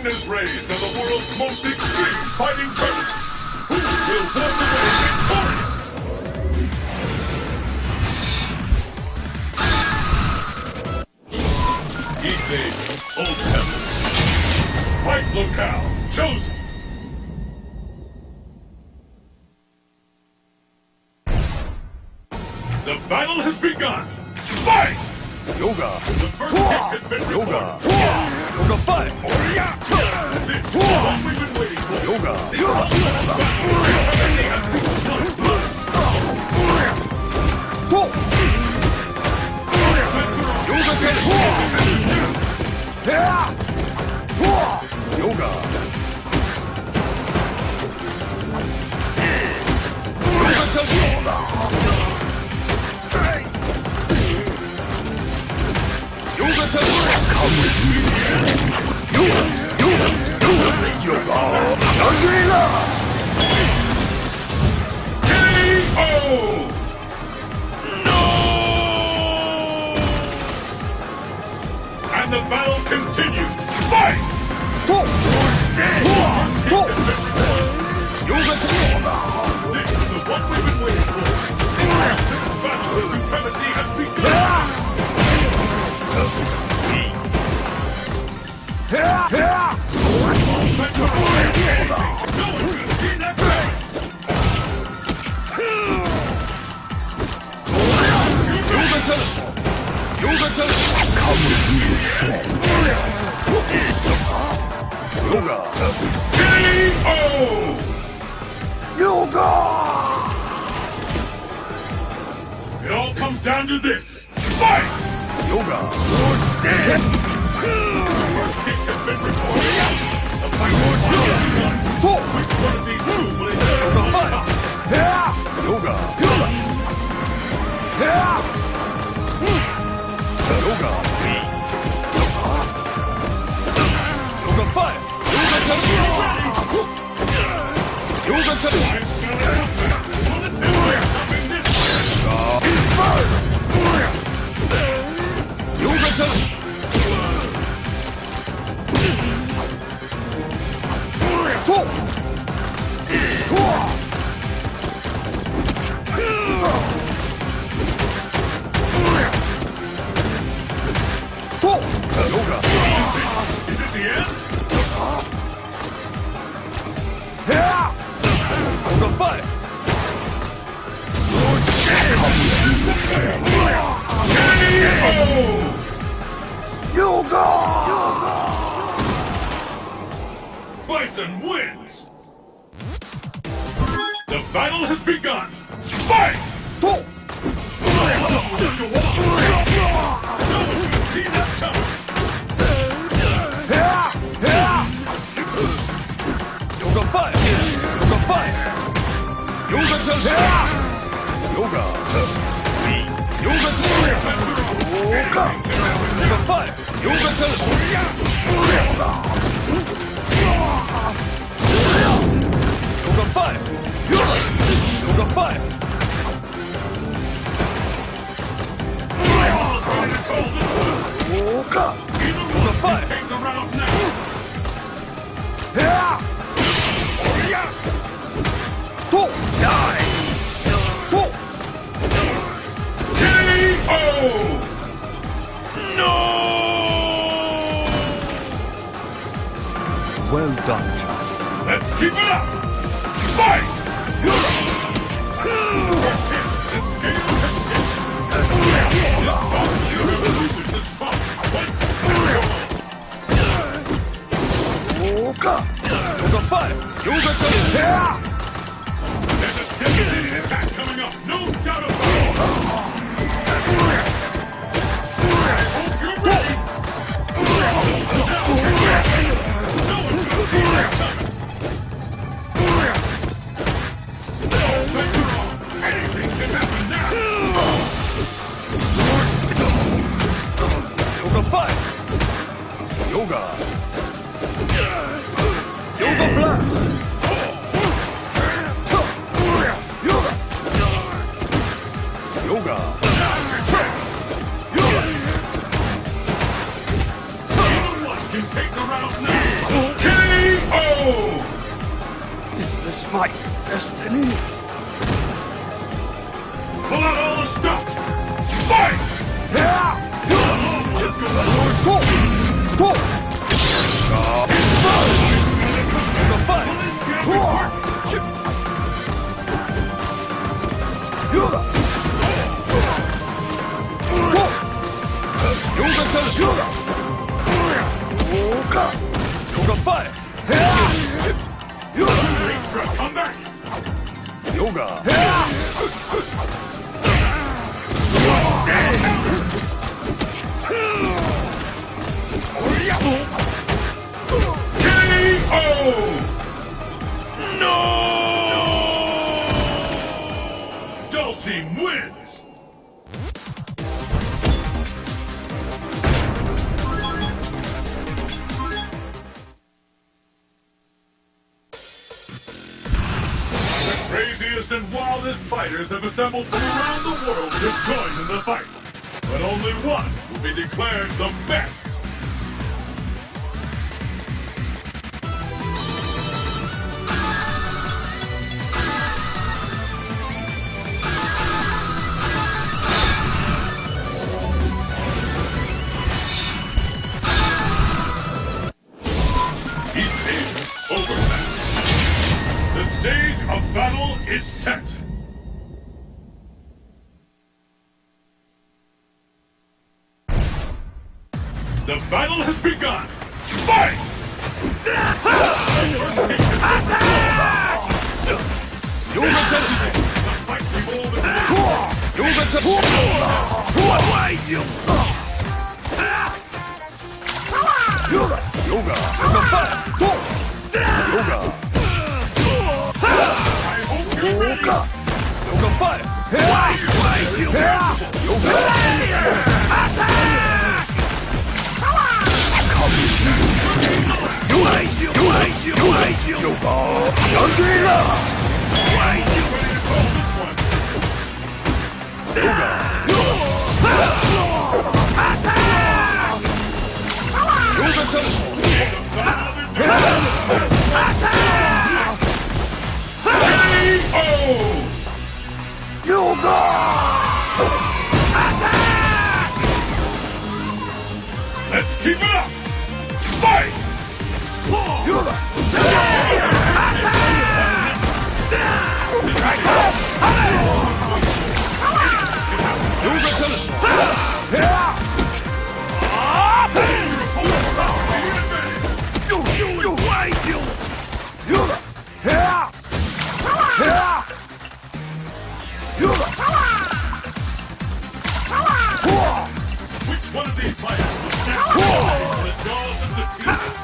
curtain is raised on the world's most extreme fighting tournament. Who will walk away victorious? Evening, Old Heaven. Fight locale chosen. The battle has begun. Fight! Yoga. The first kick has been Yoga. recorded. Yoga fight. This is what we've been waiting for. Yoga. The ultimate battle has begun. Yoga. Come with me. Yoga. Shangri-La. KO! And the battle continues. Fight! This is the one we've been waiting for. This battle of supremacy has begun. No one should have seen that coming. Come with me, friend. Yoga. KO! Yoga. It all comes down to this. Fight! Yoga. First kick has been recorded. The fight is won. Which one of these two will endure the top? Yoga. Yoga. Yoga fight. Yoga I'm smelling something. Will it be stopping this? Is it the end? Bison wins! The battle has begun! Fight! No one should have seen that coming! Yoga fight! Yoga fight! Yoga Yoga! Yoga Yoga fight! Yoga Yoga fight! Yoga fight! Yoga! Yoga fight! Take the round now! Die! KO! No! Well done, child. Let's keep it up! Fight! Yoga! Yoga fight! Yoga There's a devastating attack coming up, no doubt about it! Hope you're ready! No one should have seen that coming! Anything can happen now! Yoga fight! Yoga! Yoga blast! Yoga! Yoga! Either one can take the round now! KO! Is this my destiny? Pull out all the stops! Fight! Let's go! Come back! Dulcim wins! The craziest and wildest fighters have assembled from around the world to join in the fight. But only one will be declared the best. The stage of battle is set. The battle has begun. Fight! The fight I hope you're ready. Ready to call this one. Let's keep it up! Fight! Which one of these fighters will stand the jaws of defeat?